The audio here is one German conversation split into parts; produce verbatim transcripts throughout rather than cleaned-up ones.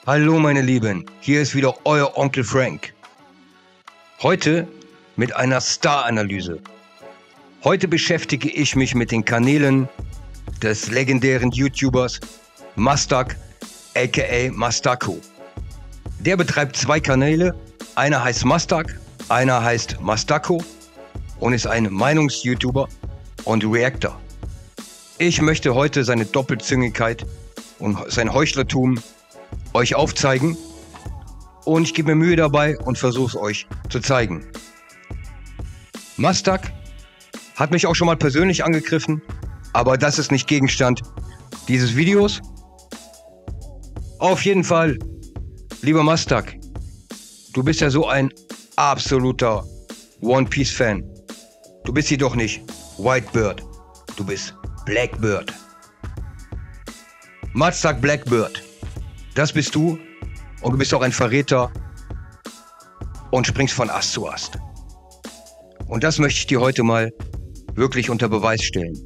Hallo meine Lieben, hier ist wieder euer Onkel Frank. Heute mit einer Star-Analyse. Heute beschäftige ich mich mit den Kanälen des legendären YouTubers Mastak aka Mastako. Der betreibt zwei Kanäle, einer heißt Mastak, einer heißt Mastako und ist ein Meinungs-YouTuber und Reactor. Ich möchte heute seine Doppelzüngigkeit und sein Heuchlertum euch aufzeigen und ich gebe mir Mühe dabei und versuche es euch zu zeigen. Mastak hat mich auch schon mal persönlich angegriffen, aber das ist nicht Gegenstand dieses Videos. Auf jeden Fall, lieber Mastak, du bist ja so ein absoluter One Piece Fan. Du bist jedoch nicht Whitebird, du bist Blackbird. Mastak Blackbird. Das bist du und du bist auch ein Verräter und springst von Ast zu Ast. Und das möchte ich dir heute mal wirklich unter Beweis stellen.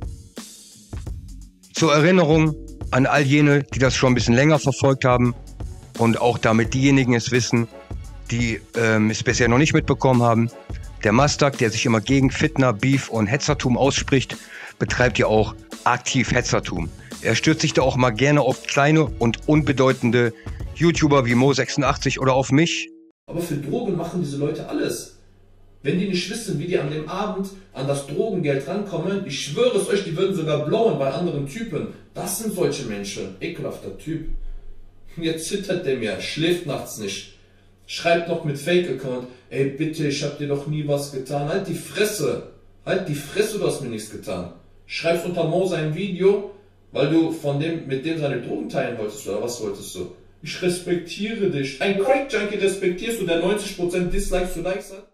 Zur Erinnerung an all jene, die das schon ein bisschen länger verfolgt haben und auch damit diejenigen es wissen, die ähm, es bisher noch nicht mitbekommen haben. Der Mastak, der sich immer gegen Fitner, Beef und Hetzertum ausspricht, betreibt ja auch aktiv Hetzertum. Er stürzt sich da auch mal gerne auf kleine und unbedeutende YouTuber wie Mo sechsundachtzig oder auf mich. Aber für Drogen machen diese Leute alles. Wenn die nicht wissen, wie die an dem Abend an das Drogengeld rankommen, ich schwöre es euch, die würden sogar blauen bei anderen Typen. Das sind solche Menschen. Ekelhafter Typ. Jetzt zittert der mir, schläft nachts nicht. Schreibt noch mit Fake-Account, ey bitte, ich hab dir doch nie was getan. Halt die Fresse. Halt die Fresse, du hast mir nichts getan. Schreibst unter Mo sein Video, weil du von dem, mit dem seine Drogen teilen wolltest, oder was wolltest du? Ich respektiere dich. Ein Crack-Junkie respektierst du, der neunzig Prozent Dislikes zu Likes hat?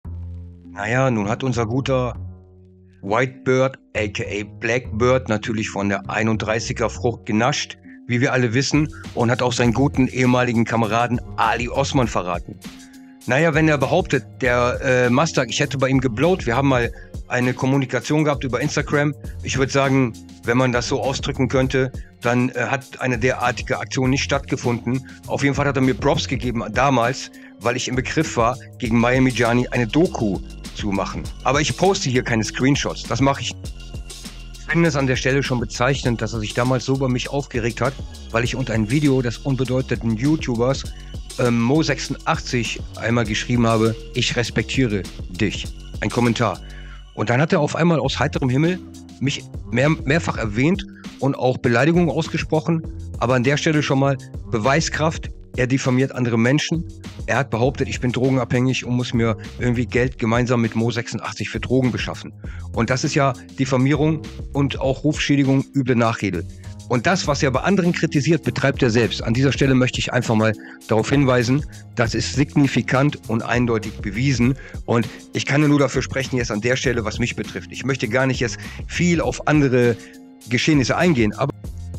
Naja, nun hat unser guter Whitebird, aka Blackbird, natürlich von der einunddreißiger Frucht genascht, wie wir alle wissen, und hat auch seinen guten ehemaligen Kameraden Ali Osman verraten. Naja, wenn er behauptet, der äh, Mastak, ich hätte bei ihm geblowt, wir haben mal eine Kommunikation gehabt über Instagram. Ich würde sagen, wenn man das so ausdrücken könnte, dann äh, hat eine derartige Aktion nicht stattgefunden. Auf jeden Fall hat er mir Props gegeben damals, weil ich im Begriff war, gegen Miami Gianni eine Doku zu machen. Aber ich poste hier keine Screenshots, das mache ich. Ich finde es an der Stelle schon bezeichnend, dass er sich damals so über mich aufgeregt hat, weil ich unter ein Video des unbedeutenden YouTubers ähm, Mo sechsundachtzig einmal geschrieben habe, ich respektiere dich. Ein Kommentar. Und dann hat er auf einmal aus heiterem Himmel mich mehr, mehrfach erwähnt und auch Beleidigungen ausgesprochen. Aber an der Stelle schon mal Beweiskraft. Er diffamiert andere Menschen. Er hat behauptet, ich bin drogenabhängig und muss mir irgendwie Geld gemeinsam mit Mo sechsundachtzig für Drogen beschaffen. Und das ist ja Diffamierung und auch Rufschädigung, üble Nachrede. Und das, was er bei anderen kritisiert, betreibt er selbst. An dieser Stelle möchte ich einfach mal darauf hinweisen, das ist signifikant und eindeutig bewiesen. Und ich kann nur dafür sprechen, jetzt an der Stelle, was mich betrifft. Ich möchte gar nicht jetzt viel auf andere Geschehnisse eingehen, aber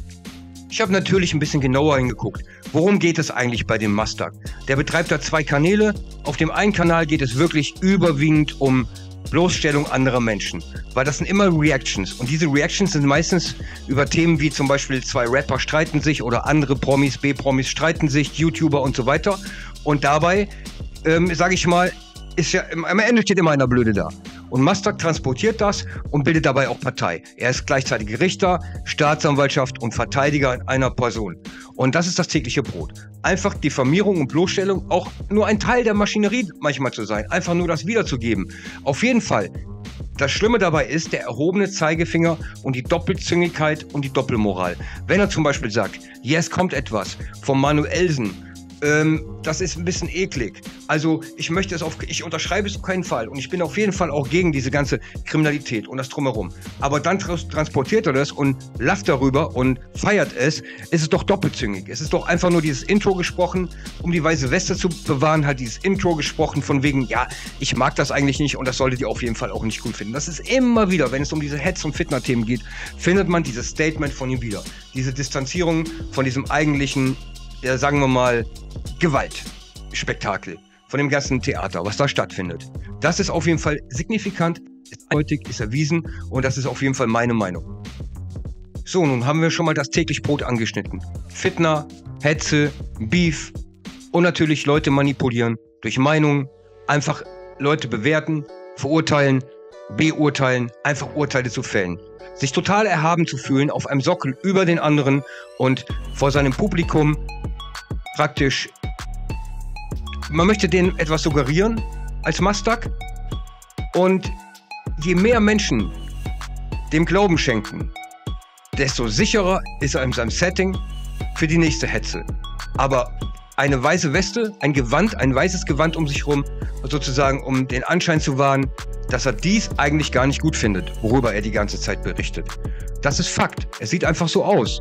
ich habe natürlich ein bisschen genauer hingeguckt. Worum geht es eigentlich bei dem Mastak? Der betreibt da zwei Kanäle. Auf dem einen Kanal geht es wirklich überwiegend um Bloßstellung anderer Menschen, weil das sind immer Reactions und diese Reactions sind meistens über Themen wie zum Beispiel zwei Rapper streiten sich oder andere Promis, B-Promis streiten sich, YouTuber und so weiter und dabei, ähm, sage ich mal, ist ja, am Ende steht immer einer Blöde da. Und Mastak transportiert das und bildet dabei auch Partei. Er ist gleichzeitig Richter, Staatsanwaltschaft und Verteidiger in einer Person. Und das ist das tägliche Brot. Einfach Diffamierung und Bloßstellung, auch nur ein Teil der Maschinerie manchmal zu sein. Einfach nur das wiederzugeben. Auf jeden Fall. Das Schlimme dabei ist der erhobene Zeigefinger und die Doppelzüngigkeit und die Doppelmoral. Wenn er zum Beispiel sagt, yes, kommt etwas vom Manuelsen, Ähm, das ist ein bisschen eklig. Also ich möchte es auf, ich unterschreibe es auf keinen Fall und ich bin auf jeden Fall auch gegen diese ganze Kriminalität und das Drumherum. Aber dann trans transportiert er das und lacht darüber und feiert es. Es ist doch doppelzüngig. Es ist doch einfach nur dieses Intro gesprochen, um die weiße Weste zu bewahren, hat dieses Intro gesprochen von wegen, ja, ich mag das eigentlich nicht und das solltet ihr auf jeden Fall auch nicht gut finden. Das ist immer wieder, wenn es um diese Hetz- und Fitner-Themen geht, findet man dieses Statement von ihm wieder. Diese Distanzierung von diesem eigentlichen, ja, sagen wir mal, Gewaltspektakel, von dem ganzen Theater, was da stattfindet. Das ist auf jeden Fall signifikant, ist eindeutig, ist erwiesen und das ist auf jeden Fall meine Meinung. So, nun haben wir schon mal das tägliche Brot angeschnitten. Fitner, Hetze, Beef und natürlich Leute manipulieren durch Meinungen, einfach Leute bewerten, verurteilen, beurteilen, einfach Urteile zu fällen. Sich total erhaben zu fühlen auf einem Sockel über den anderen und vor seinem Publikum praktisch, man möchte denen etwas suggerieren als Mastak und je mehr Menschen dem Glauben schenken, desto sicherer ist er in seinem Setting für die nächste Hetze. Aber eine weiße Weste, ein Gewand, ein weißes Gewand um sich herum, sozusagen um den Anschein zu wahren, dass er dies eigentlich gar nicht gut findet, worüber er die ganze Zeit berichtet. Das ist Fakt. Es sieht einfach so aus.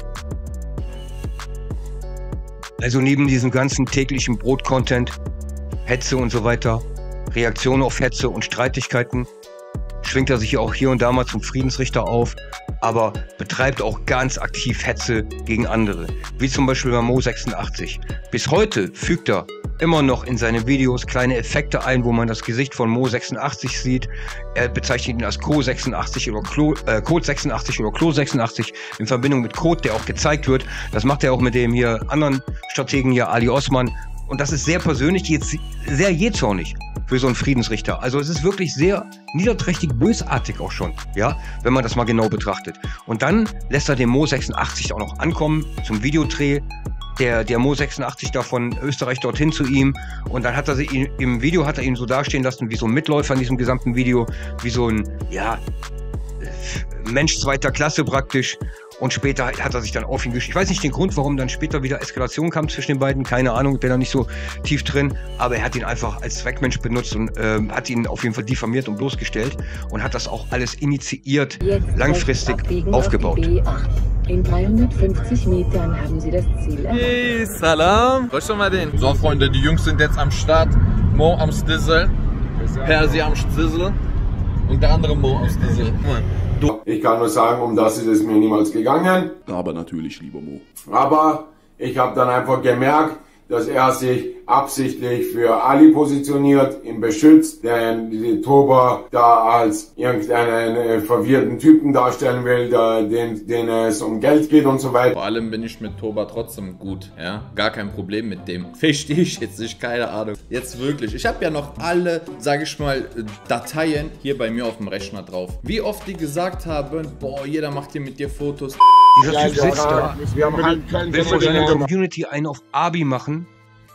Also neben diesem ganzen täglichen Brot-Content, Hetze und so weiter, Reaktionen auf Hetze und Streitigkeiten, schwingt er sich auch hier und da mal zum Friedensrichter auf, aber betreibt auch ganz aktiv Hetze gegen andere, wie zum Beispiel bei Mo sechsundachtzig. Bis heute fügt er immer noch in seine Videos kleine Effekte ein, wo man das Gesicht von Mo sechsundachtzig sieht. Er bezeichnet ihn als Co sechsundachtzig oder Klo, äh, Code sechsundachtzig oder Klo sechsundachtzig in Verbindung mit Code, der auch gezeigt wird. Das macht er auch mit dem hier anderen Strategen hier, Ali Osman. Und das ist sehr persönlich, jetzt sehr jähzornig für so einen Friedensrichter. Also es ist wirklich sehr niederträchtig, bösartig auch schon, ja, wenn man das mal genau betrachtet. Und dann lässt er den Mo sechsundachtzig auch noch ankommen zum Videodreh. Der, der Mo sechsundachtzig da von Österreich dorthin zu ihm. Und dann hat er sie, im Video hat er ihn so dastehen lassen, wie so ein Mitläufer in diesem gesamten Video, wie so ein, ja, Mensch zweiter Klasse praktisch. Und später hat er sich dann auf ihn geschickt. Ich weiß nicht den Grund, warum dann später wieder Eskalation kam zwischen den beiden. Keine Ahnung, ich bin da nicht so tief drin. Aber er hat ihn einfach als Zweckmensch benutzt und äh, hat ihn auf jeden Fall diffamiert und bloßgestellt. Und hat das auch alles initiiert, jetzt langfristig aufgebaut. Auf in dreihundertfünfzig Metern haben Sie das Ziel erreicht. Hey, Salam. Was schon mal den? So, Freunde, die Jungs sind jetzt am Start. Mo am Stizzle, Persi am Stizzle und der andere Mo am Stizzle. Du. Ich kann nur sagen, um das ist es mir niemals gegangen. Aber natürlich, lieber Mo. Aber ich habe dann einfach gemerkt, dass er sich absichtlich für Ali positioniert, ihn beschützt, der die Toba da als irgendeinen äh, verwirrten Typen darstellen will, der, den, den es um Geld geht und so weiter. Vor allem bin ich mit Toba trotzdem gut, ja, gar kein Problem mit dem. Verstehe ich jetzt nicht, keine Ahnung. Jetzt wirklich, ich habe ja noch alle, sage ich mal, Dateien hier bei mir auf dem Rechner drauf. Wie oft die gesagt haben, boah, jeder macht hier mit dir Fotos. Dieser Typ sitzt da, will von seiner Community einen auf Abi machen,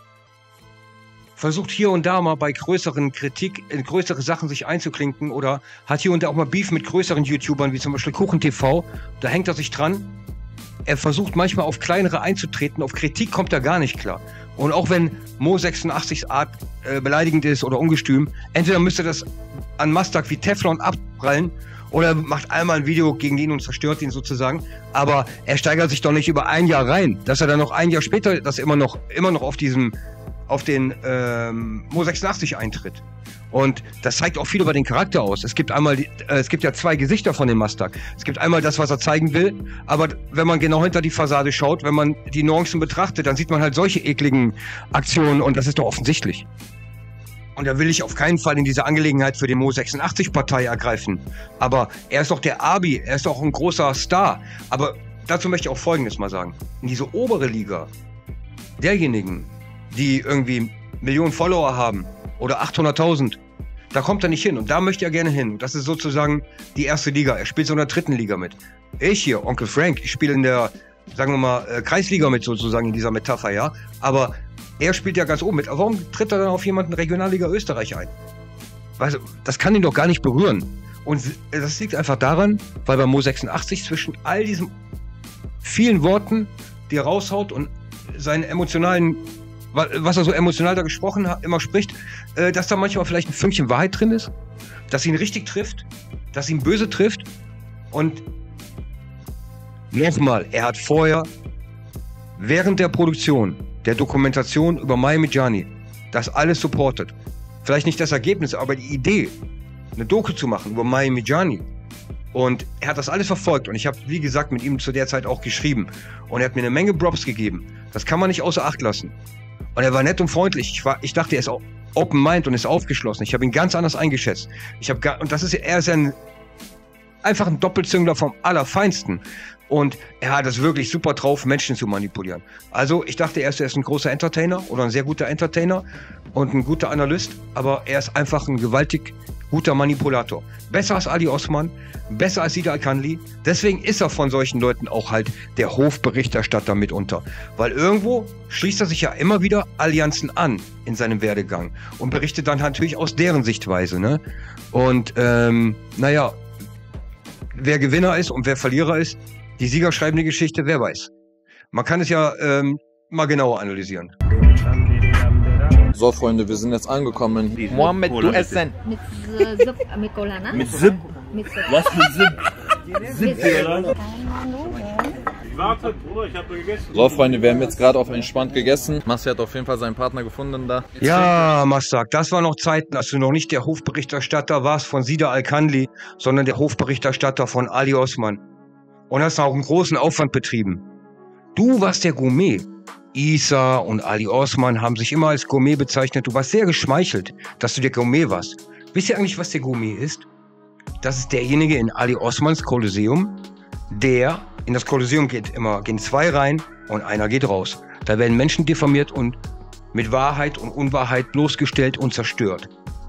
versucht hier und da mal bei größeren Kritik, in größere Sachen sich einzuklinken oder hat hier und da auch mal Beef mit größeren YouTubern, wie zum Beispiel Kuchen T V, da hängt er sich dran. Er versucht manchmal auf kleinere einzutreten, auf Kritik kommt er gar nicht klar. Und auch wenn Mo sechsundachtzigs Art äh, beleidigend ist oder ungestüm, entweder müsste das an Mastak wie Teflon abprallen, oder macht einmal ein Video gegen ihn und zerstört ihn sozusagen. Aber er steigert sich doch nicht über ein Jahr rein, dass er dann noch ein Jahr später das immer noch, immer noch auf diesem, auf den ähm, Mo sechsundachtzig eintritt. Und das zeigt auch viel über den Charakter aus. Es gibt einmal, die, äh, es gibt ja zwei Gesichter von dem Mastak. Es gibt einmal das, was er zeigen will, aber wenn man genau hinter die Fassade schaut, wenn man die Nuancen betrachtet, dann sieht man halt solche ekligen Aktionen und das ist doch offensichtlich. Und da will ich auf keinen Fall in diese Angelegenheit für die Mo sechsundachtzig Partei ergreifen. Aber er ist doch der Abi, er ist doch ein großer Star. Aber dazu möchte ich auch Folgendes mal sagen. In diese obere Liga derjenigen, die irgendwie Millionen Follower haben oder achthunderttausend, da kommt er nicht hin. Und da möchte er gerne hin. Das ist sozusagen die erste Liga. Er spielt so in der dritten Liga mit. Ich hier, Onkel Frank, ich spiele in der, sagen wir mal, Kreisliga mit sozusagen in dieser Metapher, ja. Aber er spielt ja ganz oben mit. Warum tritt er dann auf jemanden Regionalliga Österreich ein? Also, das kann ihn doch gar nicht berühren. Und das liegt einfach daran, weil bei Mo sechsundachtzig zwischen all diesen vielen Worten, die er raushaut und seinen emotionalen, was er so emotional da gesprochen hat, immer spricht, dass da manchmal vielleicht ein Fünkchen Wahrheit drin ist, dass ihn richtig trifft, dass ihn böse trifft. Und nochmal, er hat vorher, während der Produktion, der Dokumentation über Mai Mijani, das alles supportet. Vielleicht nicht das Ergebnis, aber die Idee, eine Doku zu machen über Mai Mijani. Und er hat das alles verfolgt und ich habe, wie gesagt, mit ihm zu der Zeit auch geschrieben. Und er hat mir eine Menge Props gegeben. Das kann man nicht außer Acht lassen. Und er war nett und freundlich. Ich, war, ich dachte, er ist open mind und ist aufgeschlossen. Ich habe ihn ganz anders eingeschätzt. Ich habe gar, und das ist, er ist ein, einfach ein Doppelzüngler vom Allerfeinsten. Und er hat es wirklich super drauf, Menschen zu manipulieren. Also ich dachte erst, er ist ein großer Entertainer oder ein sehr guter Entertainer und ein guter Analyst, aber er ist einfach ein gewaltig guter Manipulator. Besser als Ali Osman, besser als Sida Al-Khanli. Deswegen ist er von solchen Leuten auch halt der Hofberichterstatter mitunter. Weil irgendwo schließt er sich ja immer wieder Allianzen an in seinem Werdegang und berichtet dann natürlich aus deren Sichtweise. Ne? Und ähm, naja, wer Gewinner ist und wer Verlierer ist, die Sieger schreiben die Geschichte, wer weiß. Man kann es ja ähm, mal genauer analysieren. So, Freunde, wir sind jetzt angekommen. Mohammed, du essen. Mit äh, Zip, mit Cola, ne? Mit Zip? Mit Zip. Was mit Zip? Mit Zip. Warte, Bruder, ich hab da gegessen. So, Freunde, wir haben jetzt gerade auf entspannt gegessen. Massi hat auf jeden Fall seinen Partner gefunden da. Ja, Mastak, das war noch Zeiten, als du noch nicht der Hofberichterstatter warst von Sida Al-Khanli, sondern der Hofberichterstatter von Ali Osman. Und hast auch einen großen Aufwand betrieben. Du warst der Gourmet. Isa und Ali Osman haben sich immer als Gourmet bezeichnet. Du warst sehr geschmeichelt, dass du der Gourmet warst. Wisst ihr eigentlich, was der Gourmet ist? Das ist derjenige in Ali Osmans Kolosseum, der in das Kolosseum geht immer, gehen zwei rein und einer geht raus. Da werden Menschen diffamiert und mit Wahrheit und Unwahrheit bloßgestellt und zerstört.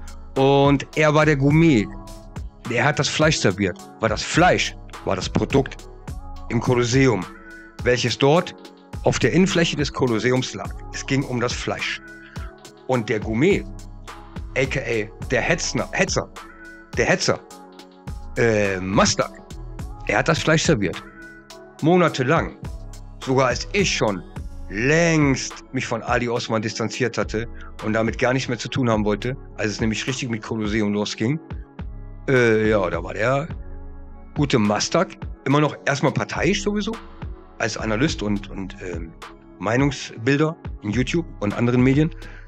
Und er war der Gourmet. Er hat das Fleisch serviert, weil das Fleisch war das Produkt im Kolosseum, welches dort auf der Innenfläche des Kolosseums lag. Es ging um das Fleisch. Und der Gourmet, aka der Hetzner, Hetzer, der Hetzer, äh, Mastak, er hat das Fleisch serviert. Monatelang. Sogar als ich schon längst mich von Ali Osman distanziert hatte und damit gar nichts mehr zu tun haben wollte, als es nämlich richtig mit Kolosseum losging. Äh, ja, da war der gute Mastak immer noch erstmal parteiisch sowieso, als Analyst und, und ähm, Meinungsbilder in YouTube und anderen Medien.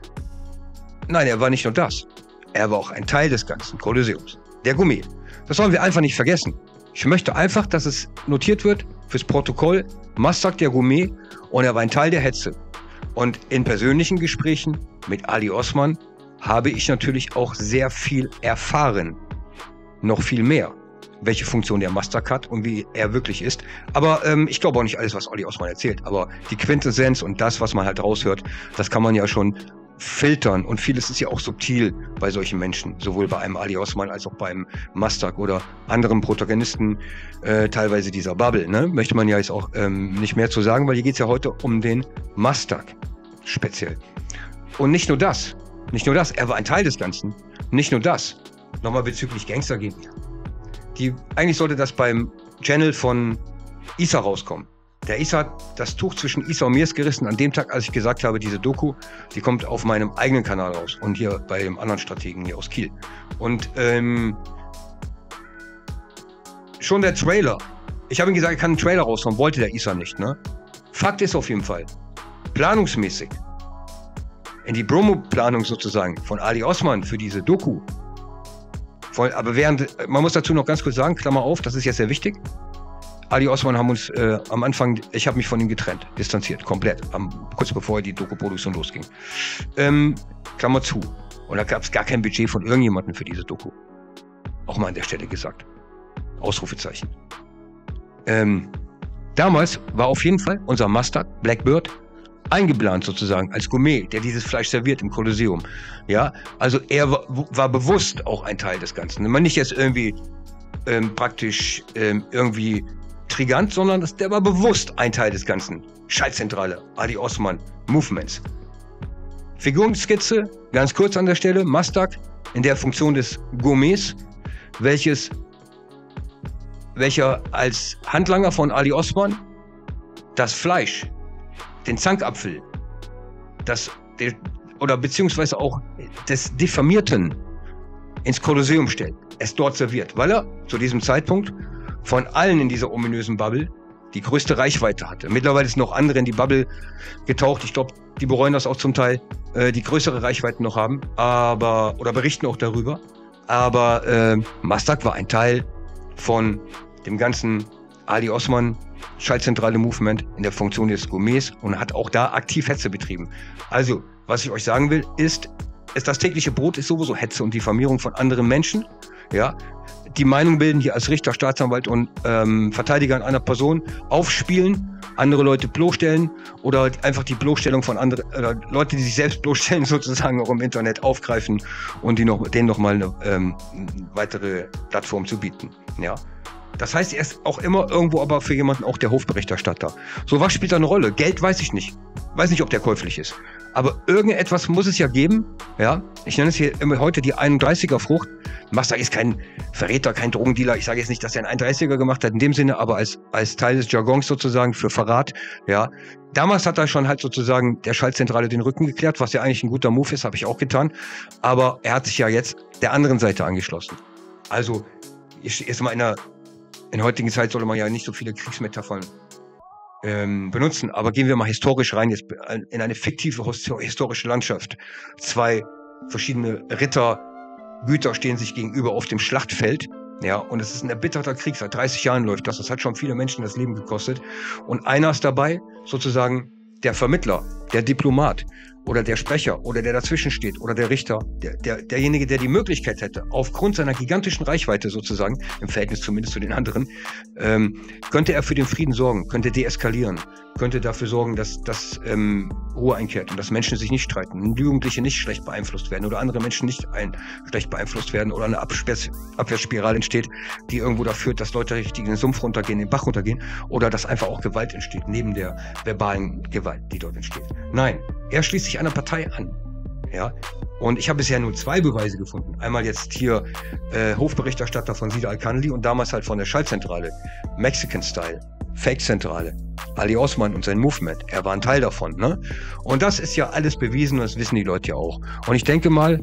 Nein, er war nicht nur das. Er war auch ein Teil des ganzen Kolosseums. Der Gourmet. Das sollen wir einfach nicht vergessen. Ich möchte einfach, dass es notiert wird fürs Protokoll. Mastak der Gourmet und er war ein Teil der Hetze. Und in persönlichen Gesprächen mit Ali Osman habe ich natürlich auch sehr viel erfahren. Noch viel mehr, welche Funktion der Mastak hat und wie er wirklich ist. Aber ähm, ich glaube auch nicht alles, was Ali Osman erzählt. Aber die Quintessenz und das, was man halt raushört, das kann man ja schon filtern. Und vieles ist ja auch subtil bei solchen Menschen. Sowohl bei einem Ali Osman als auch beim Mastak oder anderen Protagonisten, äh, teilweise dieser Bubble. Ne? Möchte man ja jetzt auch ähm, nicht mehr zu sagen, weil hier geht es ja heute um den Mastak speziell. Und nicht nur das. Nicht nur das. Er war ein Teil des Ganzen. Nicht nur das. Nochmal bezüglich Gangster gegen. Die, eigentlich sollte das beim Channel von Isa rauskommen. Der Isa hat das Tuch zwischen Isa und mir ist gerissen an dem Tag, als ich gesagt habe, diese Doku, die kommt auf meinem eigenen Kanal raus und hier bei dem anderen Strategen hier aus Kiel. Und ähm, schon der Trailer. Ich habe ihm gesagt, ich kann einen Trailer raushauen, wollte der Isa nicht. Ne? Fakt ist auf jeden Fall, planungsmäßig, in die Promo-Planung sozusagen von Ali Osman für diese Doku. Von, aber während, man muss dazu noch ganz kurz sagen, Klammer auf, das ist jetzt sehr wichtig. Ali Osman haben uns äh, am Anfang, ich habe mich von ihm getrennt, distanziert, komplett, am, kurz bevor die Doku-Produktion losging. Ähm, Klammer zu. Und da gab es gar kein Budget von irgendjemandem für diese Doku. Auch mal an der Stelle gesagt. Ausrufezeichen. Ähm, damals war auf jeden Fall unser Mastak, Blackbird, eingeplant sozusagen als Gourmet, der dieses Fleisch serviert im Kolosseum. Ja, also er war, war bewusst auch ein Teil des Ganzen. Man nicht jetzt irgendwie ähm, praktisch ähm, irgendwie trigant, sondern das, der war bewusst ein Teil des Ganzen. Schaltzentrale, Ali Osman, Movements. Figurenskizze, ganz kurz an der Stelle, Mastak in der Funktion des Gourmets, welches, welcher als Handlanger von Ali Osman das Fleisch, den Zankapfel, das, der, oder beziehungsweise auch des Diffamierten ins Kolosseum stellt, es dort serviert, weil er zu diesem Zeitpunkt von allen in dieser ominösen Bubble die größte Reichweite hatte. Mittlerweile sind noch andere in die Bubble getaucht, ich glaube, die bereuen das auch zum Teil, äh, die größere Reichweiten noch haben, aber, oder berichten auch darüber, aber äh, Mastak war ein Teil von dem ganzen Ali Osman Schaltzentrale Movement in der Funktion des Gourmets und hat auch da aktiv Hetze betrieben. Also, was ich euch sagen will, ist, ist das tägliche Brot ist sowieso Hetze und Diffamierung von anderen Menschen. Ja, die Meinung bilden, hier als Richter, Staatsanwalt und ähm, Verteidiger an einer Person aufspielen, andere Leute bloßstellen oder einfach die Bloßstellung von anderen, oder Leute, die sich selbst bloßstellen, sozusagen auch im Internet aufgreifen und die noch, denen nochmal eine ähm, weitere Plattform zu bieten. Ja. Das heißt, er ist auch immer irgendwo aber für jemanden auch der Hofberichterstatter. So, was spielt da eine Rolle? Geld weiß ich nicht. Weiß nicht, ob der käuflich ist. Aber irgendetwas muss es ja geben. Ja, ich nenne es hier immer heute die einunddreißiger Frucht. Masta ist kein Verräter, kein Drogendealer. Ich sage jetzt nicht, dass er einen einunddreißiger gemacht hat in dem Sinne, aber als, als Teil des Jargons sozusagen für Verrat. Ja, damals hat er schon halt sozusagen der Schaltzentrale den Rücken geklärt, was ja eigentlich ein guter Move ist, habe ich auch getan. Aber er hat sich ja jetzt der anderen Seite angeschlossen. Also, ich, jetzt mal in der In der heutigen Zeit sollte man ja nicht so viele Kriegsmetaphern ähm, benutzen, aber gehen wir mal historisch rein, jetzt in eine fiktive historische Landschaft. Zwei verschiedene Rittergüter stehen sich gegenüber auf dem Schlachtfeld, ja, und es ist ein erbitterter Krieg, seit dreißig Jahren läuft das, das hat schon viele Menschen das Leben gekostet. Und einer ist dabei, sozusagen der Vermittler, der Diplomat oder der Sprecher oder der dazwischen steht oder der Richter, der, der, derjenige, der die Möglichkeit hätte, aufgrund seiner gigantischen Reichweite sozusagen, im Verhältnis zumindest zu den anderen, ähm, könnte er für den Frieden sorgen, könnte deeskalieren, könnte dafür sorgen, dass, dass ähm, Ruhe einkehrt und dass Menschen sich nicht streiten, Jugendliche nicht schlecht beeinflusst werden oder andere Menschen nicht ein, schlecht beeinflusst werden oder eine Absperr- Abwärtsspirale entsteht, die irgendwo dafür führt, dass Leute richtig in den Sumpf runtergehen, in den Bach runtergehen oder dass einfach auch Gewalt entsteht, neben der verbalen Gewalt, die dort entsteht. Nein, er schließt sich einer Partei an. Ja? Und ich habe bisher nur zwei Beweise gefunden. Einmal jetzt hier äh, Hofberichterstatter von Sida Al-Khanli und damals halt von der Schaltzentrale, Mexican Style, Fake-Zentrale, Ali Osman und sein Movement. Er war ein Teil davon. Ne? Und das ist ja alles bewiesen und das wissen die Leute ja auch. Und ich denke mal,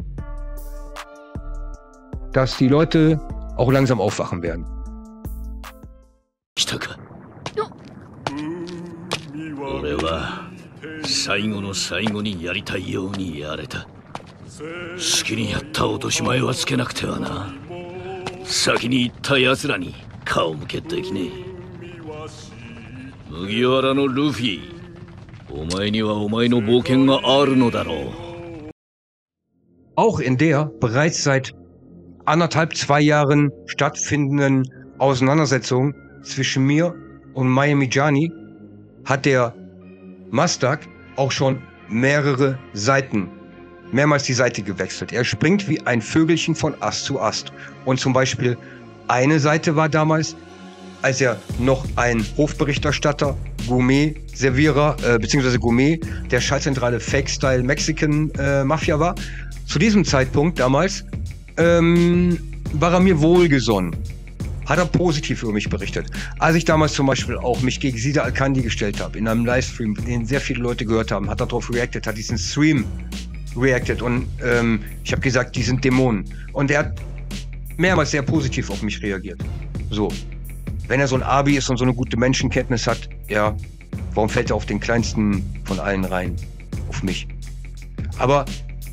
dass die Leute auch langsam aufwachen werden. 俺は最後の最後にやりたいようにやれた。好きにやった落とし前はつけなくてはな。先に行った奴らに顔向けできねえ。麦わらのルフィ、お前にはお前の冒険があるのだろう。 Auch in der bereits seit anderthalb, zwei Jahren stattfindenden Auseinandersetzung zwischen mir und Miami Gianni hat der Mastak auch schon mehrere Seiten, mehrmals die Seite gewechselt. Er springt wie ein Vögelchen von Ast zu Ast. Und zum Beispiel eine Seite war damals, als er noch ein Hofberichterstatter, Gourmet-Servierer, äh, beziehungsweise Gourmet der Schaltzentrale Fake-Style Mexican äh, Mafia war. Zu diesem Zeitpunkt damals ähm, war er mir wohlgesonnen. Hat er positiv über mich berichtet. Als ich damals zum Beispiel auch mich gegen Sida Al-Khanli gestellt habe, in einem Livestream, den sehr viele Leute gehört haben, hat er darauf reacted, hat diesen Stream reacted und ähm, ich habe gesagt, die sind Dämonen. Und er hat mehrmals sehr positiv auf mich reagiert. So, wenn er so ein Abi ist und so eine gute Menschenkenntnis hat, ja, warum fällt er auf den kleinsten von allen rein? Auf mich. Aber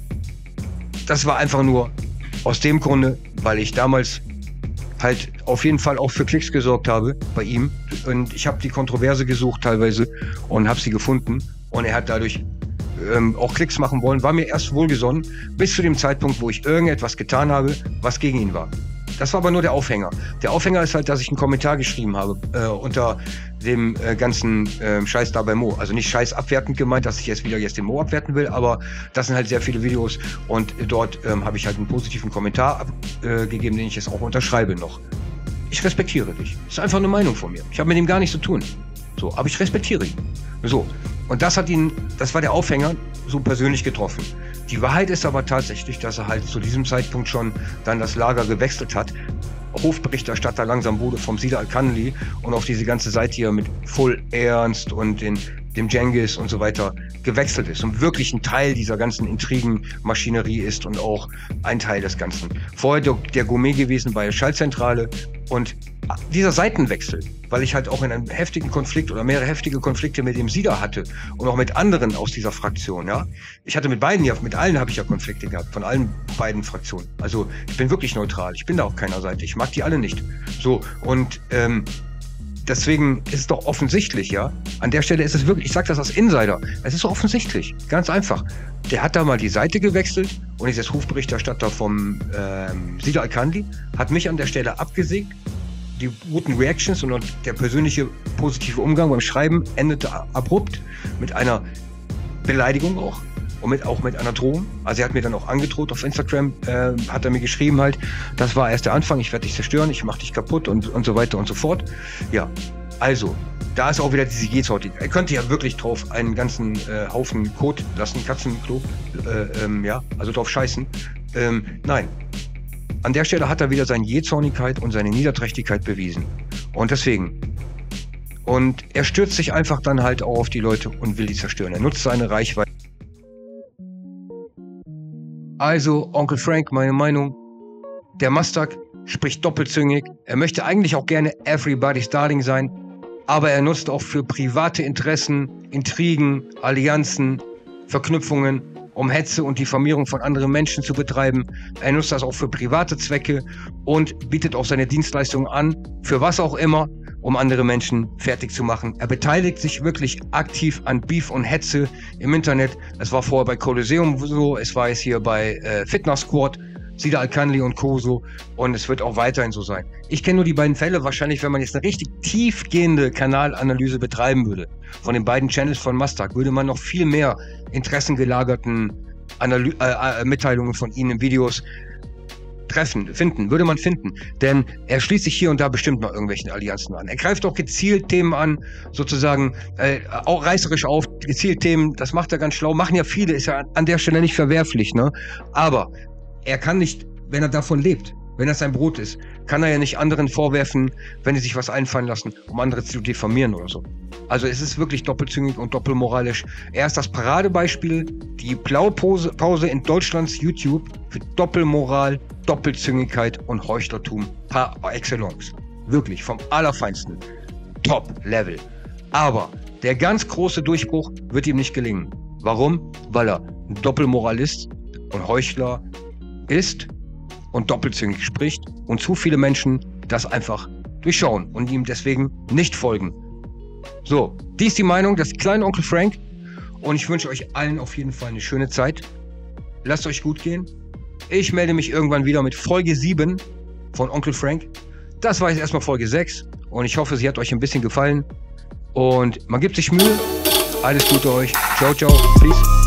das war einfach nur aus dem Grunde, weil ich damals halt auf jeden Fall auch für Klicks gesorgt habe bei ihm. Und ich habe die Kontroverse gesucht teilweise und habe sie gefunden. Und er hat dadurch ähm, auch Klicks machen wollen, war mir erst wohlgesonnen, bis zu dem Zeitpunkt, wo ich irgendetwas getan habe, was gegen ihn war. Das war aber nur der Aufhänger. Der Aufhänger ist halt, dass ich einen Kommentar geschrieben habe äh, unter dem äh, ganzen äh, Scheiß da bei Mo. Also nicht Scheiß abwertend gemeint, dass ich jetzt wieder jetzt den Mo abwerten will, aber das sind halt sehr viele Videos und dort ähm, habe ich halt einen positiven Kommentar abgegeben, äh, den ich jetzt auch unterschreibe noch. Ich respektiere dich. Das ist einfach eine Meinung von mir. Ich habe mit ihm gar nichts zu tun. So, aber ich respektiere ihn. So. Und das hat ihn, das war der Aufhänger, so persönlich getroffen. Die Wahrheit ist aber tatsächlich, dass er halt zu diesem Zeitpunkt schon dann das Lager gewechselt hat. Hofberichterstatter langsam wurde vom Sida Al-Khanli und auf diese ganze Seite hier mit Full Ernst und den, dem Cengiz und so weiter gewechselt ist und wirklich ein Teil dieser ganzen Intrigenmaschinerie ist und auch ein Teil des Ganzen. Vorher der, der Gourmet gewesen bei der Schaltzentrale und dieser Seitenwechsel, weil ich halt auch in einem heftigen Konflikt oder mehrere heftige Konflikte mit dem Sida hatte und auch mit anderen aus dieser Fraktion, ja. Ich hatte mit beiden ja, mit allen habe ich ja Konflikte gehabt, von allen beiden Fraktionen. Also ich bin wirklich neutral, ich bin da auf keiner Seite, ich mag die alle nicht. So, und ähm, deswegen ist es doch offensichtlich, ja. An der Stelle ist es wirklich, ich sage das als Insider, es ist so offensichtlich, ganz einfach. Der hat da mal die Seite gewechselt und ist jetzt Hofberichterstatter vom ähm, Sida Al-Kandi, hat mich an der Stelle abgesägt. Die guten Reactions und der persönliche positive Umgang beim Schreiben endete abrupt mit einer Beleidigung auch und mit, auch mit einer Drohung. Also er hat mir dann auch angedroht auf Instagram, äh, hat er mir geschrieben halt, das war erst der Anfang, ich werde dich zerstören, ich mache dich kaputt und, und so weiter und so fort. Ja, also, da ist auch wieder diese Jähzorte. Er könnte ja wirklich drauf einen ganzen äh, Haufen Kot lassen, Katzenklo, äh, ähm, ja, also drauf scheißen. Ähm, nein. An der Stelle hat er wieder seine Jähzornigkeit und seine Niederträchtigkeit bewiesen. Und deswegen. Und er stürzt sich einfach dann halt auch auf die Leute und will die zerstören. Er nutzt seine Reichweite. Also, Onkel Frank, meine Meinung. Der Mustang spricht doppelzüngig. Er möchte eigentlich auch gerne Everybody's Darling sein. Aber er nutzt auch für private Interessen, Intrigen, Allianzen, Verknüpfungen, um Hetze und Diffamierung von anderen Menschen zu betreiben. Er nutzt das auch für private Zwecke und bietet auch seine Dienstleistungen an, für was auch immer, um andere Menschen fertig zu machen. Er beteiligt sich wirklich aktiv an Beef und Hetze im Internet. Es war vorher bei Colosseum so, es war jetzt hier bei äh, Fitness Squad, Sida Al-Kandi und Co. so, und es wird auch weiterhin so sein. Ich kenne nur die beiden Fälle. Wahrscheinlich, wenn man jetzt eine richtig tiefgehende Kanalanalyse betreiben würde, von den beiden Channels von Mustang, würde man noch viel mehr interessengelagerten Analy äh, äh, Mitteilungen von ihnen in Videos treffen, finden, würde man finden. Denn er schließt sich hier und da bestimmt noch irgendwelchen Allianzen an. Er greift auch gezielt Themen an, sozusagen äh, auch reißerisch auf, gezielt Themen, das macht er ganz schlau, machen ja viele, ist ja an der Stelle nicht verwerflich, ne? Aber er kann nicht, wenn er davon lebt, wenn das sein Brot ist, kann er ja nicht anderen vorwerfen, wenn sie sich was einfallen lassen, um andere zu diffamieren oder so. Also es ist wirklich doppelzüngig und doppelmoralisch. Er ist das Paradebeispiel, die Blaupause Pause in Deutschlands YouTube für Doppelmoral, Doppelzüngigkeit und Heuchlertum par excellence. Wirklich, vom Allerfeinsten. Top-Level. Aber der ganz große Durchbruch wird ihm nicht gelingen. Warum? Weil er ein Doppelmoralist und Heuchler ist und doppelzüngig spricht und zu viele Menschen das einfach durchschauen und ihm deswegen nicht folgen. So, dies ist die Meinung des kleinen Onkel Frank und ich wünsche euch allen auf jeden Fall eine schöne Zeit. Lasst euch gut gehen. Ich melde mich irgendwann wieder mit Folge sieben von Onkel Frank. Das war jetzt erstmal Folge sechs und ich hoffe, sie hat euch ein bisschen gefallen und man gibt sich Mühe. Alles Gute euch. Ciao, ciao. Peace.